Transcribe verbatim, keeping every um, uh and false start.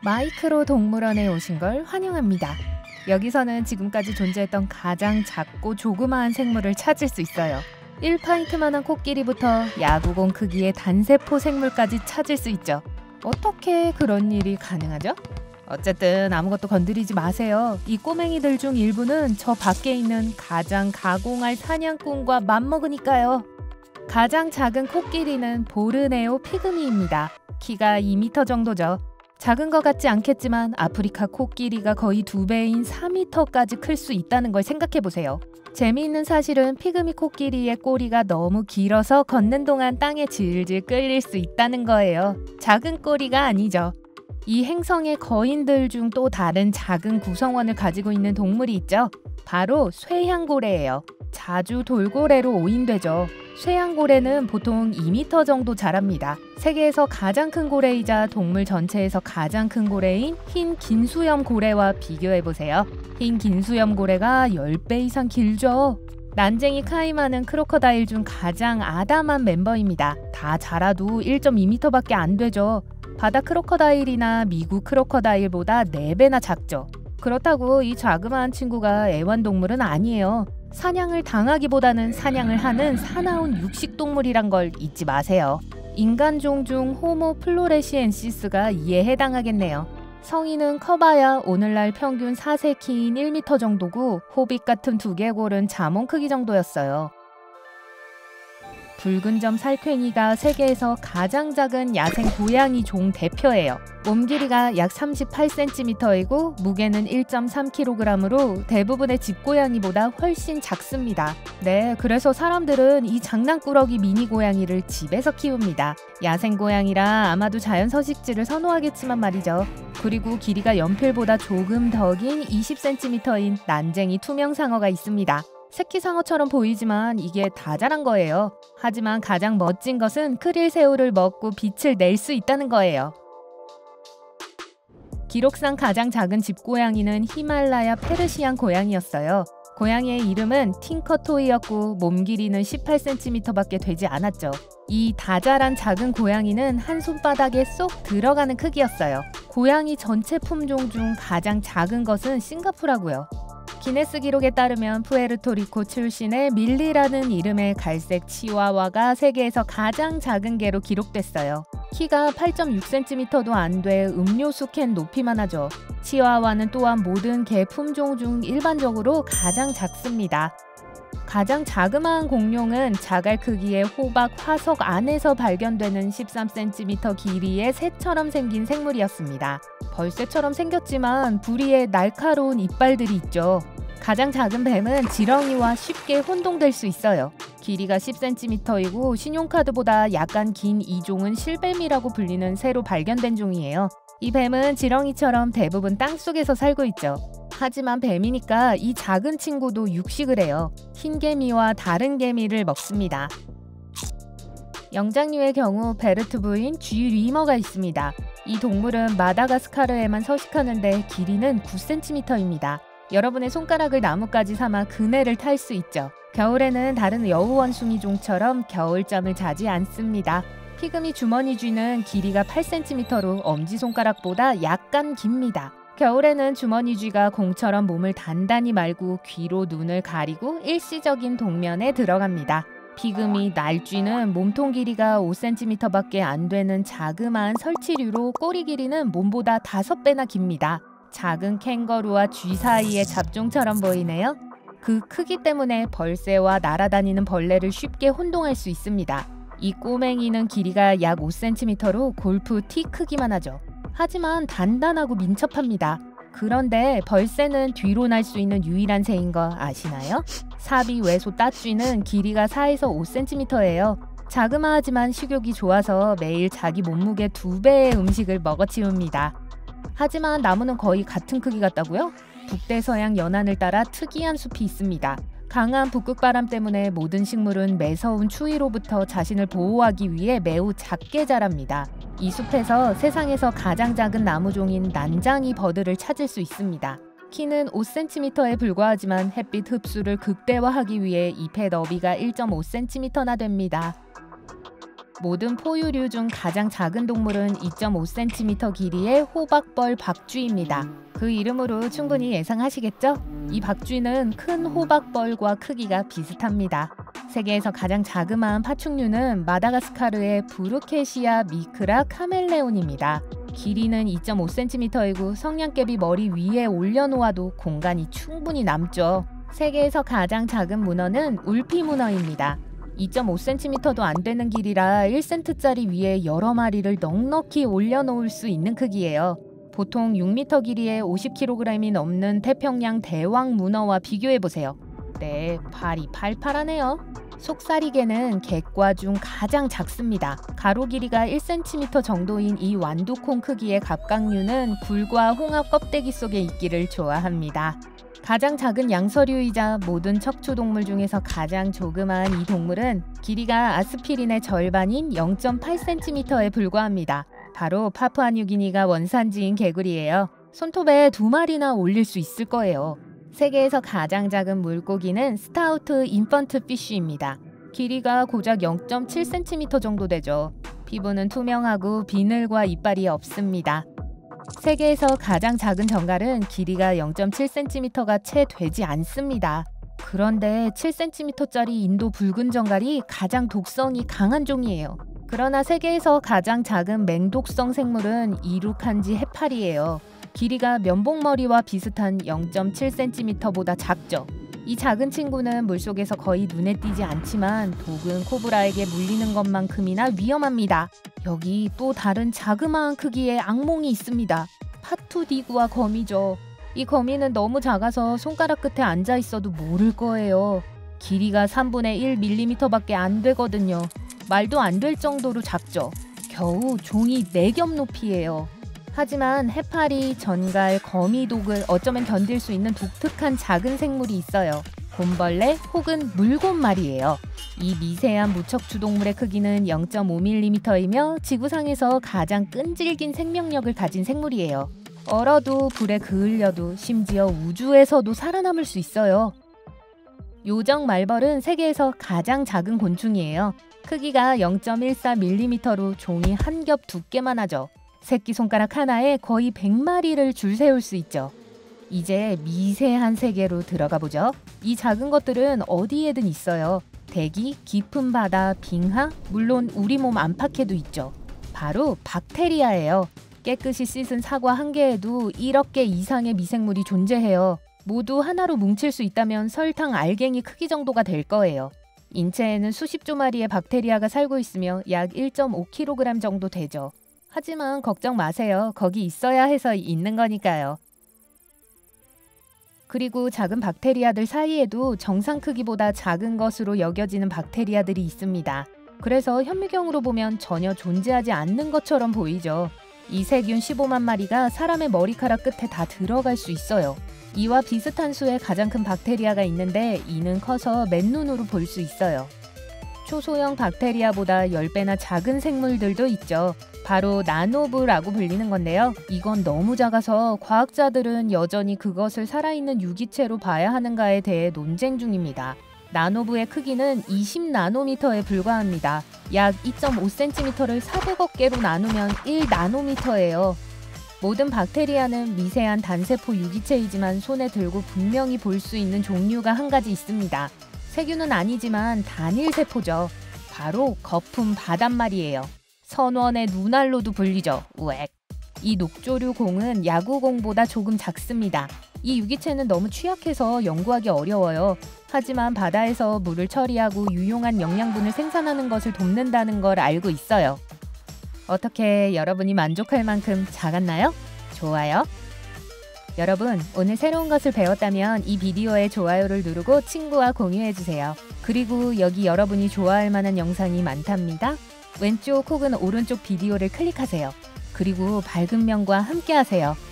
마이크로 동물원에 오신 걸 환영합니다. 여기서는 지금까지 존재했던 가장 작고 조그마한 생물을 찾을 수 있어요. 일 파인트만한 코끼리부터 야구공 크기의 단세포 생물까지 찾을 수 있죠. 어떻게 그런 일이 가능하죠? 어쨌든 아무것도 건드리지 마세요. 이 꼬맹이들 중 일부는 저 밖에 있는 가장 가공할 사냥꾼과 맞먹으니까요. 가장 작은 코끼리는 보르네오 피그미입니다. 키가 이 미터 정도죠. 작은 것 같지 않겠지만 아프리카 코끼리가 거의 두 배인 사 미터까지 클 수 있다는 걸 생각해보세요. 재미있는 사실은 피그미 코끼리의 꼬리가 너무 길어서 걷는 동안 땅에 질질 끌릴 수 있다는 거예요. 작은 꼬리가 아니죠. 이 행성의 거인들 중 또 다른 작은 구성원을 가지고 있는 동물이 있죠. 바로 쇠향고래예요. 자주 돌고래로 오인되죠. 쇠향고래는 보통 이 미터 정도 자랍니다. 세계에서 가장 큰 고래이자 동물 전체에서 가장 큰 고래인 흰 긴수염 고래와 비교해보세요. 흰 긴수염 고래가 십 배 이상 길죠. 난쟁이 카이마는 크로커다일 중 가장 아담한 멤버입니다. 다 자라도 일 점 이 미터밖에 안 되죠. 바다 크로커다일이나 미국 크로커다일보다 네 배나 작죠. 그렇다고 이 자그마한 친구가 애완동물은 아니에요. 사냥을 당하기보다는 사냥을 하는 사나운 육식동물이란 걸 잊지 마세요. 인간종 중 호모 플로레시엔시스가 이에 해당하겠네요. 성인은 커봐야 오늘날 평균 사 세 키인 일 미터 정도고 호빗 같은 두개골은 자몽 크기 정도였어요. 붉은 점 살쾡이가 세계에서 가장 작은 야생 고양이 종 대표예요. 몸 길이가 약 삼십팔 센티미터이고 무게는 일 점 삼 킬로그램으로 대부분의 집고양이보다 훨씬 작습니다. 네, 그래서 사람들은 이 장난꾸러기 미니 고양이를 집에서 키웁니다. 야생 고양이라 아마도 자연 서식지를 선호하겠지만 말이죠. 그리고 길이가 연필보다 조금 더 긴 이십 센티미터인 난쟁이 투명상어가 있습니다. 새끼 상어처럼 보이지만 이게 다 자란 거예요. 하지만 가장 멋진 것은 크릴새우를 먹고 빛을 낼 수 있다는 거예요. 기록상 가장 작은 집고양이는 히말라야 페르시안 고양이였어요. 고양이의 이름은 팅커토이였고 몸 길이는 십팔 센티미터밖에 되지 않았죠. 이 다자란 작은 고양이는 한 손바닥에 쏙 들어가는 크기였어요. 고양이 전체 품종 중 가장 작은 것은 싱가포르라고요. 기네스 기록에 따르면 푸에르토리코 출신의 밀리라는 이름의 갈색 치와와가 세계에서 가장 작은 개로 기록됐어요. 키가 팔 점 육 센티미터도 안 돼 음료수 캔 높이만 하죠. 치와와는 또한 모든 개 품종 중 일반적으로 가장 작습니다. 가장 자그마한 공룡은 자갈 크기의 호박 화석 안에서 발견되는 십삼 센티미터 길이의 새처럼 생긴 생물이었습니다. 벌새처럼 생겼지만 부리에 날카로운 이빨들이 있죠. 가장 작은 뱀은 지렁이와 쉽게 혼동될 수 있어요. 길이가 십 센티미터이고 신용카드보다 약간 긴 이 종은 실뱀이라고 불리는 새로 발견된 종이에요. 이 뱀은 지렁이처럼 대부분 땅속에서 살고 있죠. 하지만 뱀이니까 이 작은 친구도 육식을 해요. 흰개미와 다른 개미를 먹습니다. 영장류의 경우 베르트 부인 쥐 리머가 있습니다. 이 동물은 마다가스카르에만 서식하는데 길이는 구 센티미터입니다. 여러분의 손가락을 나뭇가지 삼아 그네를 탈 수 있죠. 겨울에는 다른 여우원숭이종처럼 겨울잠을 자지 않습니다. 피그미 주머니쥐는 길이가 팔 센티미터로 엄지손가락보다 약간 깁니다. 겨울에는 주머니쥐가 공처럼 몸을 단단히 말고 귀로 눈을 가리고 일시적인 동면에 들어갑니다. 피그미 날쥐는 몸통 길이가 오 센티미터밖에 안 되는 자그마한 설치류로 꼬리 길이는 몸보다 다섯 배나 깁니다. 작은 캥거루와 쥐 사이의 잡종처럼 보이네요. 그 크기 때문에 벌새와 날아다니는 벌레를 쉽게 혼동할 수 있습니다. 이 꼬맹이는 길이가 약 오 센티미터로 골프 티 크기만 하죠. 하지만 단단하고 민첩합니다. 그런데 벌새는 뒤로 날 수 있는 유일한 새인 거 아시나요? 사비외소 따쥐는 길이가 사에서 오 센티미터예요. 자그마하지만 식욕이 좋아서 매일 자기 몸무게 두 배의 음식을 먹어치웁니다. 하지만 나무는 거의 같은 크기 같다고요? 북대서양 연안을 따라 특이한 숲이 있습니다. 강한 북극바람 때문에 모든 식물은 매서운 추위로부터 자신을 보호하기 위해 매우 작게 자랍니다. 이 숲에서 세상에서 가장 작은 나무종인 난장이 버드를 찾을 수 있습니다. 키는 오 센티미터에 불과하지만 햇빛 흡수를 극대화하기 위해 잎의 너비가 일 점 오 센티미터나 됩니다. 모든 포유류 중 가장 작은 동물은 이 점 오 센티미터 길이의 호박벌 박쥐입니다. 그 이름으로 충분히 예상하시겠죠? 이 박쥐는 큰 호박벌과 크기가 비슷합니다. 세계에서 가장 자그마한 파충류는 마다가스카르의 부르케시아 미크라 카멜레온입니다. 길이는 이 점 오 센티미터이고 성냥개비 머리 위에 올려놓아도 공간이 충분히 남죠. 세계에서 가장 작은 문어는 울피 문어입니다. 이 점 오 센티미터도 안 되는 길이라 일 센트짜리 위에 여러 마리를 넉넉히 올려놓을 수 있는 크기예요. 보통 육 미터 길이에 오십 킬로그램이 넘는 태평양 대왕 문어와 비교해보세요. 네, 발이 팔팔하네요. 속사리개는 객과 중 가장 작습니다. 가로 길이가 일 센티미터 정도인 이 완두콩 크기의 갑각류는 굴과 홍합 껍데기 속에 있기를 좋아합니다. 가장 작은 양서류이자 모든 척추동물 중에서 가장 조그마한 이 동물은 길이가 아스피린의 절반인 영 점 팔 센티미터에 불과합니다. 바로 파푸아뉴기니가 원산지인 개구리예요. 손톱에 두 마리나 올릴 수 있을 거예요. 세계에서 가장 작은 물고기는 스타우트 인펀트 피쉬입니다. 길이가 고작 영 점 칠 센티미터 정도 되죠. 피부는 투명하고 비늘과 이빨이 없습니다. 세계에서 가장 작은 정갈은 길이가 영 점 칠 센티미터가 채 되지 않습니다. 그런데 칠 센티미터짜리 인도 붉은 정갈이 가장 독성이 강한 종이에요. 그러나 세계에서 가장 작은 맹독성 생물은 이루칸지 해파리예요. 길이가 면봉머리와 비슷한 영 점 칠 센티미터보다 작죠. 이 작은 친구는 물속에서 거의 눈에 띄지 않지만 독은 코브라에게 물리는 것만큼이나 위험합니다. 여기 또 다른 자그마한 크기의 악몽이 있습니다. 파투디구아 거미죠. 이 거미는 너무 작아서 손가락 끝에 앉아 있어도 모를 거예요. 길이가 삼분의 일 밀리미터밖에 안 되거든요. 말도 안 될 정도로 작죠. 겨우 종이 네 겹 높이예요. 하지만 해파리, 전갈, 거미 독을 어쩌면 견딜 수 있는 독특한 작은 생물이 있어요. 곰벌레 혹은 물곰말이에요. 이 미세한 무척추 동물의 크기는 영 점 오 밀리미터이며 지구상에서 가장 끈질긴 생명력을 가진 생물이에요. 얼어도 불에 그을려도 심지어 우주에서도 살아남을 수 있어요. 요정 말벌은 세계에서 가장 작은 곤충이에요. 크기가 영 점 일사 밀리미터로 종이 한 겹 두께만 하죠. 새끼손가락 하나에 거의 백 마리를 줄 세울 수 있죠. 이제 미세한 세계로 들어가 보죠. 이 작은 것들은 어디에든 있어요. 대기, 깊은 바다, 빙하, 물론 우리 몸 안팎에도 있죠. 바로 박테리아예요. 깨끗이 씻은 사과 한 개에도 일억 개 이상의 미생물이 존재해요. 모두 하나로 뭉칠 수 있다면 설탕 알갱이 크기 정도가 될 거예요. 인체에는 수십조 마리의 박테리아가 살고 있으며 약 일 점 오 킬로그램 정도 되죠. 하지만 걱정 마세요. 거기 있어야 해서 있는 거니까요. 그리고 작은 박테리아들 사이에도 정상 크기보다 작은 것으로 여겨지는 박테리아들이 있습니다. 그래서 현미경으로 보면 전혀 존재하지 않는 것처럼 보이죠. 이 세균 십오만 마리가 사람의 머리카락 끝에 다 들어갈 수 있어요. 이와 비슷한 수의 가장 큰 박테리아가 있는데 이는 커서 맨눈으로 볼 수 있어요. 초소형 박테리아보다 십 배나 작은 생물들도 있죠. 바로 나노부라고 불리는 건데요. 이건 너무 작아서 과학자들은 여전히 그것을 살아있는 유기체로 봐야 하는가에 대해 논쟁 중입니다. 나노부의 크기는 이십 나노미터에 불과합니다. 약 이 점 오 센티미터를 사백억 개로 나누면 일 나노미터예요. 모든 박테리아는 미세한 단세포 유기체이지만 손에 들고 분명히 볼 수 있는 종류가 한 가지 있습니다. 세균은 아니지만 단일세포죠. 바로 거품 바닷말이에요. 선원의 눈알로도 불리죠. 우엑. 이 녹조류 공은 야구공보다 조금 작습니다. 이 유기체는 너무 취약해서 연구하기 어려워요. 하지만 바다에서 물을 처리하고 유용한 영양분을 생산하는 것을 돕는다는 걸 알고 있어요. 어떻게 여러분이 만족할 만큼 작았나요? 좋아요. 여러분, 오늘 새로운 것을 배웠다면 이 비디오에 좋아요를 누르고 친구와 공유해주세요. 그리고 여기 여러분이 좋아할 만한 영상이 많답니다. 왼쪽 혹은 오른쪽 비디오를 클릭하세요. 그리고 밝은 면과 함께 하세요.